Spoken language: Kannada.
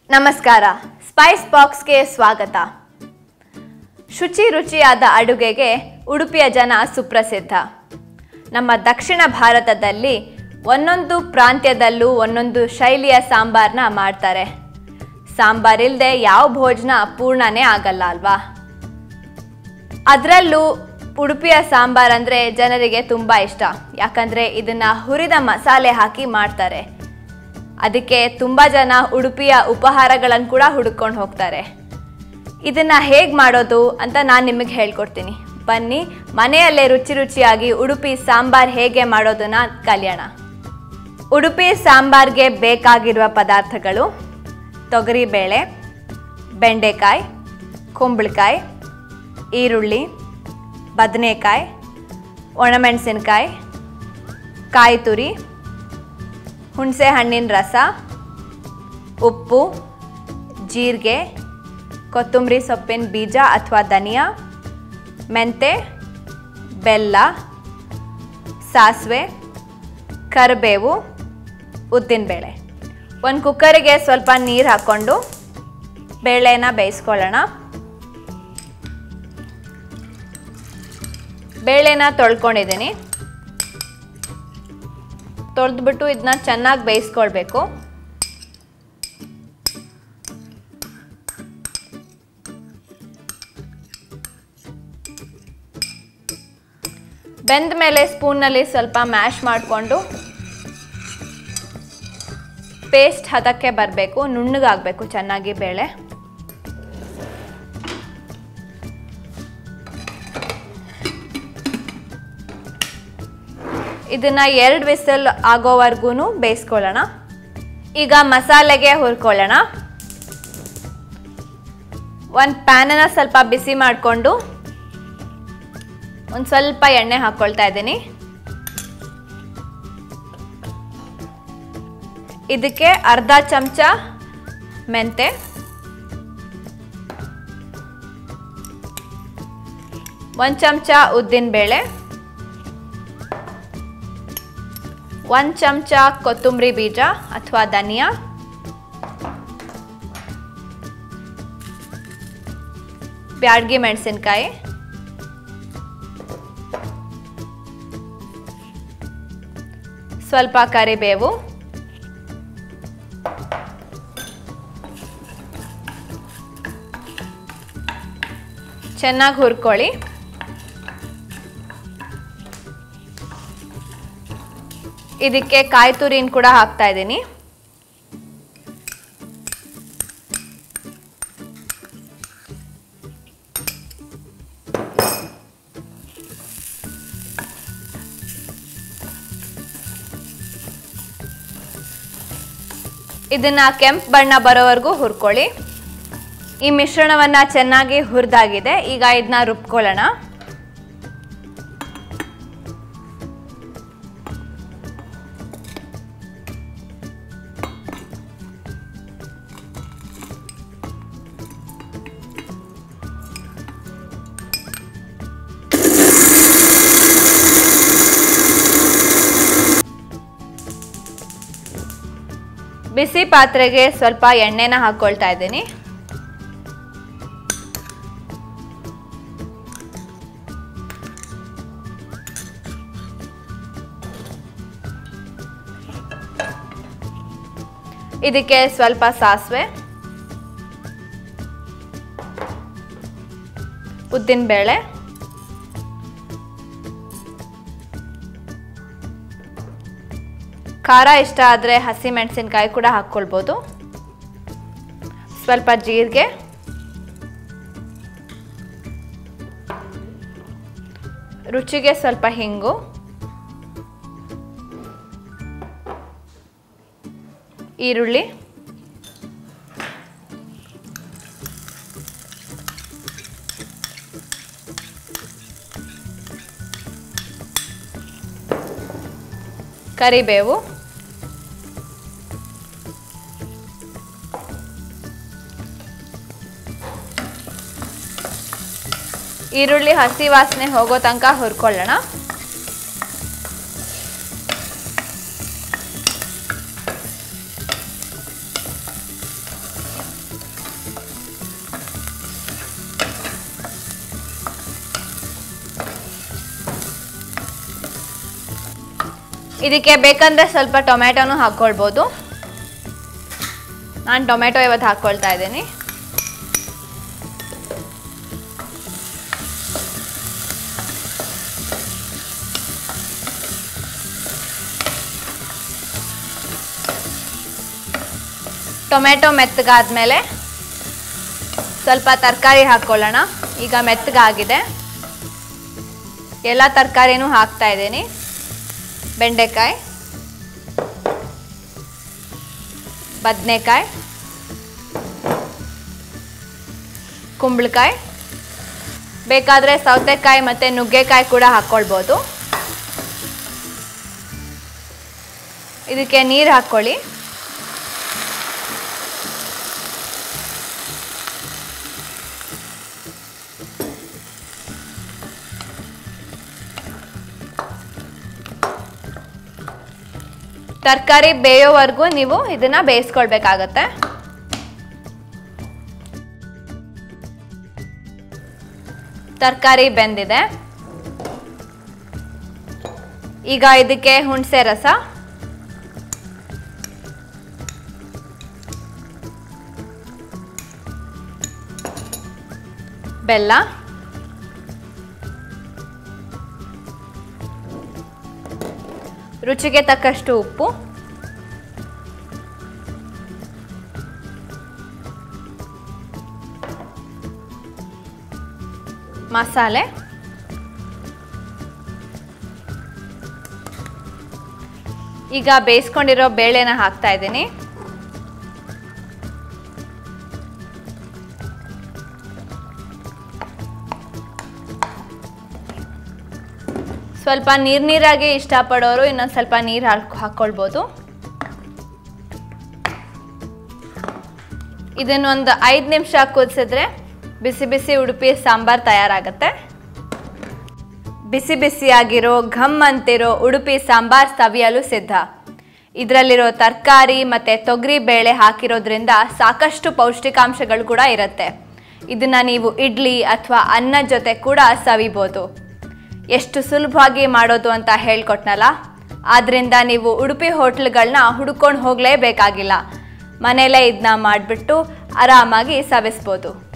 ನಮಸ್ಕಾರ, ಸ್ಪೈಸ್ ಬಾಕ್ಸ್ಗೆ ಸ್ವಾಗತ. ಶುಚಿ ರುಚಿಯಾದ ಅಡುಗೆಗೆ ಉಡುಪಿಯ ಜನ ಸುಪ್ರಸಿದ್ಧ. ನಮ್ಮ ದಕ್ಷಿಣ ಭಾರತದಲ್ಲಿ ಒಂದೊಂದು ಪ್ರಾಂತ್ಯದಲ್ಲೂ ಒಂದೊಂದು ಶೈಲಿಯ ಸಾಂಬಾರನ್ನ ಮಾಡ್ತಾರೆ. ಸಾಂಬಾರಿಲ್ಲದೆ ಯಾವ ಭೋಜನ ಪೂರ್ಣನೇ ಆಗಲ್ಲ ಅಲ್ವಾ? ಅದರಲ್ಲೂ ಉಡುಪಿಯ ಸಾಂಬಾರಂದರೆ ಜನರಿಗೆ ತುಂಬ ಇಷ್ಟ. ಯಾಕಂದರೆ ಇದನ್ನು ಹುರಿದ ಮಸಾಲೆ ಹಾಕಿ ಮಾಡ್ತಾರೆ. ಅದಕ್ಕೆ ತುಂಬ ಜನ ಉಡುಪಿಯ ಉಪಹಾರಗಳನ್ನು ಕೂಡ ಹುಡುಕೊಂಡು ಹೋಗ್ತಾರೆ. ಇದನ್ನು ಹೇಗೆ ಮಾಡೋದು ಅಂತ ನಾನು ನಿಮಗೆ ಹೇಳ್ಕೊಡ್ತೀನಿ. ಬನ್ನಿ, ಮನೆಯಲ್ಲೇ ರುಚಿ ರುಚಿಯಾಗಿ ಉಡುಪಿ ಸಾಂಬಾರ್ ಹೇಗೆ ಮಾಡೋದನ್ನ ಕಲಿಯೋಣ. ಉಡುಪಿ ಸಾಂಬಾರ್ಗೆ ಬೇಕಾಗಿರುವ ಪದಾರ್ಥಗಳು: ತೊಗರಿಬೇಳೆ, ಬೆಂಡೆಕಾಯಿ, ಕುಂಬಳಕಾಯಿ, ಈರುಳ್ಳಿ, ಬದನೆಕಾಯಿ, ಒಣಮೆಣಸಿನಕಾಯಿ, ಕಾಯಿ ತುರಿ, ಹುಣಸೆ ಹಣ್ಣಿನ ರಸ, ಉಪ್ಪು, ಜೀರಿಗೆ, ಕೊತ್ತಂಬರಿ ಸೊಪ್ಪಿನ ಬೀಜ ಅಥವಾ ಧನಿಯಾ, ಮೆಂತೆ, ಬೆಲ್ಲ, ಸಾಸಿವೆ, ಕರಿಬೇವು, ಉದ್ದಿನಬೇಳೆ. ಒಂದು ಕುಕ್ಕರಿಗೆ ಸ್ವಲ್ಪ ನೀರು ಹಾಕ್ಕೊಂಡು ಬೇಳೆನ ಬೇಯಿಸ್ಕೊಳ್ಳೋಣ. ಬೇಳೆನ ತೊಳ್ಕೊಂಡಿದ್ದೀನಿ. ತೊಳೆದ್ಬಿಟ್ಟು ಇದನ್ನ ಚೆನ್ನಾಗಿ ಬೇಯಿಸ್ಕೊಳ್ಬೇಕು. ಬೆಂದ ಮೇಲೆ ಸ್ಪೂನ್ನಲ್ಲಿ ಸ್ವಲ್ಪ ಮ್ಯಾಶ್ ಮಾಡಿಕೊಂಡು ಪೇಸ್ಟ್ ಹದಕ್ಕೆ ಬರಬೇಕು, ನುಣ್ಣಗಾಗಬೇಕು ಚೆನ್ನಾಗಿ ಬೇಳೆ. ಇದನ್ನು 2 ವಿಸಲ್ ಆಗೋವರೆಗೂ ಬೇಯಿಸ್ಕೊಳ್ಳೋಣ. ಈಗ ಮಸಾಲೆಗೆ ಹುರ್ಕೊಳ್ಳೋಣ. ಒಂದು ಪ್ಯಾನನ್ನು ಸ್ವಲ್ಪ ಬಿಸಿ ಮಾಡಿಕೊಂಡು ಒಂದು ಸ್ವಲ್ಪ ಎಣ್ಣೆ ಹಾಕ್ಕೊಳ್ತಾ ಇದ್ದೀನಿ. ಇದಕ್ಕೆ ಅರ್ಧ ಚಮಚ ಮೆಂತೆ, 1 ಚಮಚ ಉದ್ದಿನಬೇಳೆ, 1 ಚಮಚ ಕೊತ್ತಂಬರಿ ಬೀಜ ಅಥವಾ ಧನಿಯಾ, ಬ್ಯಾಡಗಿ ಮೆಣಸಿನಕಾಯಿ, ಸ್ವಲ್ಪ ಕರಿಬೇವು, ಚೆನ್ನಾಗಿ ಹುರ್ಕೊಳ್ಳಿ. ಇದಕ್ಕೆ ಕಾಯಿ ತುರಿನ ಕೂಡ ಹಾಕ್ತಾ ಇದ್ದೀನಿ. ಇದನ್ನ ಕೆಂಪು ಬಣ್ಣ ಬರೋವರೆಗೂ ಹುರ್ಕೊಳ್ಳಿ. ಈ ಮಿಶ್ರಣವನ್ನ ಚೆನ್ನಾಗಿ ಹುರಿದಾಗಿದೆ. ಈಗ ಇದನ್ನ ರುಬ್ಕೊಳ್ಳೋಣ. ಬಿಸಿ ಪಾತ್ರೆಗೆ ಸ್ವಲ್ಪ ಎಣ್ಣೆನ ಹಾಕ್ಕೊಳ್ತಾ ಇದ್ದೀನಿ. ಇದಕ್ಕೆ ಸ್ವಲ್ಪ ಸಾಸಿವೆ, ಉದ್ದಿನಬೇಳೆ, ಖಾರ ಇಷ್ಟ ಆದರೆ ಹಸಿ ಮೆಣಸಿನಕಾಯಿ ಕೂಡ ಹಾಕ್ಕೊಳ್ಬೋದು, ಸ್ವಲ್ಪ ಜೀರಿಗೆ, ರುಚಿಗೆ ಸ್ವಲ್ಪ ಹಿಂಗು, ಈರುಳ್ಳಿ, ಕರಿಬೇವು, ಈರುಳ್ಳಿ ಹಸಿ ವಾಸನೆ ಹೋಗೋ ತನಕ ಹುರ್ಕೊಳ್ಳೋಣ. ಇದಕ್ಕೆ ಬೇಕಂದರೆ ಸ್ವಲ್ಪ ಟೊಮೆಟೊನೂ ಹಾಕ್ಕೊಳ್ಬೋದು. ನಾನು ಟೊಮೆಟೊ ಇವತ್ತು ಹಾಕ್ಕೊಳ್ತಾ ಇದ್ದೀನಿ. ಟೊಮೆಟೊ ಮೆತ್ತಗಾದ್ಮೇಲೆ ಸ್ವಲ್ಪ ತರಕಾರಿ ಹಾಕ್ಕೊಳ್ಳೋಣ. ಈಗ ಮೆತ್ತಗಾಗಿದೆ. ಎಲ್ಲ ತರಕಾರಿನೂ ಹಾಕ್ತಾ ಇದ್ದೀನಿ. ಬೆಂಡೆಕಾಯಿ, ಬದನೆಕಾಯಿ, ಕುಂಬಳಕಾಯಿ, ಬೇಕಾದರೆ ಸೌತೆಕಾಯಿ ಮತ್ತು ನುಗ್ಗೆಕಾಯಿ ಕೂಡ ಹಾಕ್ಕೊಳ್ಬೋದು. ಇದಕ್ಕೆ ನೀರು ಹಾಕ್ಕೊಳ್ಳಿ. ತರಕಾರಿ ಬೇಯೋವರೆಗೂ ನೀವು ಇದನ್ನ ಬೇಯಿಸ್ಕೊಳ್ಬೇಕಾಗತ್ತೆ. ತರಕಾರಿ ಬೆಂದಿದೆ. ಈಗ ಇದಕ್ಕೆ ಹುಣಸೆ ರಸ, ಬೆಲ್ಲ, ರುಚಿಗೆ ತಕ್ಕಷ್ಟು ಉಪ್ಪು, ಮಸಾಲೆ, ಈಗ ಬೇಯಿಸ್ಕೊಂಡಿರೋ ಬೇಳೆನ ಹಾಕ್ತಾ ಇದ್ದೀನಿ. ಸ್ವಲ್ಪ ನೀರಾಗಿ ಇಷ್ಟಪಡೋರು ಇನ್ನೊಂದು ಸ್ವಲ್ಪ ನೀರು ಹಾಕ್ಕೊಳ್ಬೋದು. ಇದನ್ನೊಂದು 5 ನಿಮಿಷ ಕುದಿಸಿದ್ರೆ ಬಿಸಿ ಬಿಸಿ ಉಡುಪಿ ಸಾಂಬಾರ್ ತಯಾರಾಗುತ್ತೆ. ಬಿಸಿ ಬಿಸಿಯಾಗಿರೋ ಘಮ್ ಅಂತಿರೋ ಉಡುಪಿ ಸಾಂಬಾರ್ ಸವಿಯಲು ಸಿದ್ಧ. ಇದರಲ್ಲಿರೋ ತರಕಾರಿ ಮತ್ತು ತೊಗರಿ ಬೇಳೆ ಹಾಕಿರೋದ್ರಿಂದ ಸಾಕಷ್ಟು ಪೌಷ್ಟಿಕಾಂಶಗಳು ಕೂಡ ಇರುತ್ತೆ. ಇದನ್ನು ನೀವು ಇಡ್ಲಿ ಅಥವಾ ಅನ್ನದ ಜೊತೆ ಕೂಡ ಸವಿಬೋದು. ಎಷ್ಟು ಸುಲಭವಾಗಿ ಮಾಡೋದು ಅಂತ ಹೇಳ್ಕೊಟ್ನಲ್ಲ. ಆದ್ದರಿಂದ ನೀವು ಉಡುಪಿ ಹೋಟ್ಲ್ಗಳನ್ನ ಹುಡ್ಕೊಂಡು ಹೋಗಲೇಬೇಕಾಗಿಲ್ಲ. ಮನೆಯಲ್ಲೇ ಇದನ್ನ ಮಾಡಿಬಿಟ್ಟು ಆರಾಮಾಗಿ ಸವಿಸ್ಬೋದು.